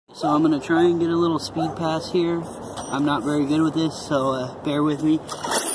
So I'm going to try and get a little speed pass here. I'm not very good with this, so bear with me.